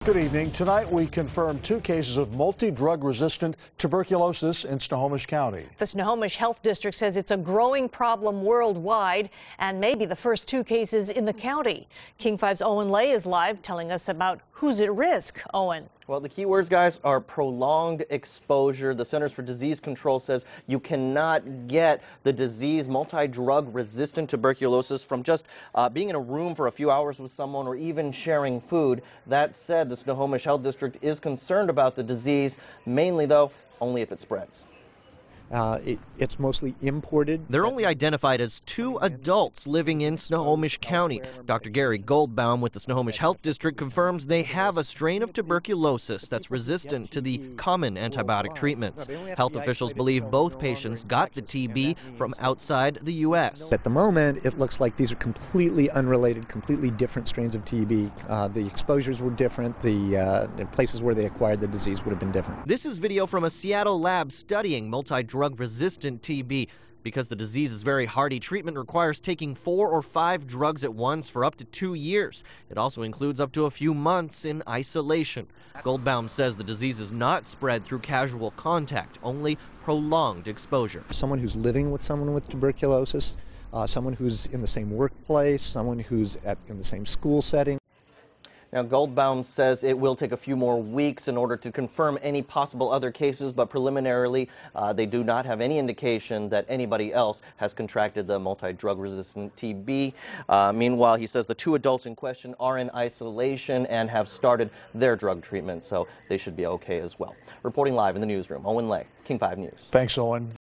Good evening. Tonight we confirm 2 cases of multi-drug resistant tuberculosis in Snohomish County. The Snohomish Health District says it's a growing problem worldwide and maybe the first 2 cases in the county. King 5's Owen Lay is live telling us about who's at risk. Owen. Well, the key words, guys, are prolonged exposure. The Centers for Disease Control says you cannot get the disease, multi-drug resistant tuberculosis, from just being in a room for a few hours with someone or even sharing food. That said, the Snohomish Health District is concerned about the disease, mainly, though, only if it spreads. It's mostly imported. They're only identified as 2 adults living in Snohomish County. Dr. Gary Goldbaum with the Snohomish Health District confirms they have a strain of tuberculosis that's resistant to the common antibiotic treatments. Health officials believe both patients got the TB from outside the U.S. At the moment, it looks like these are completely unrelated, completely different strains of TB. The exposures were different. The places where they acquired the disease would have been different. This is video from a Seattle lab studying multi-drug-resistant TB. Because the disease is very hardy, treatment requires taking 4 or 5 drugs at once for up to 2 years. It also includes up to a few months in isolation. Goldbaum says the disease is not spread through casual contact, only prolonged exposure. Someone who's living with someone with tuberculosis, someone who's in the same workplace, someone who's in the same school setting. Now, Goldbaum says it will take a few more weeks in order to confirm any possible other cases, but preliminarily, they do not have any indication that anybody else has contracted the multi-drug resistant TB. Meanwhile, he says the 2 adults in question are in isolation and have started their drug treatment, so they should be okay as well. Reporting live in the newsroom, Owen Lay, King 5 News. Thanks, Owen.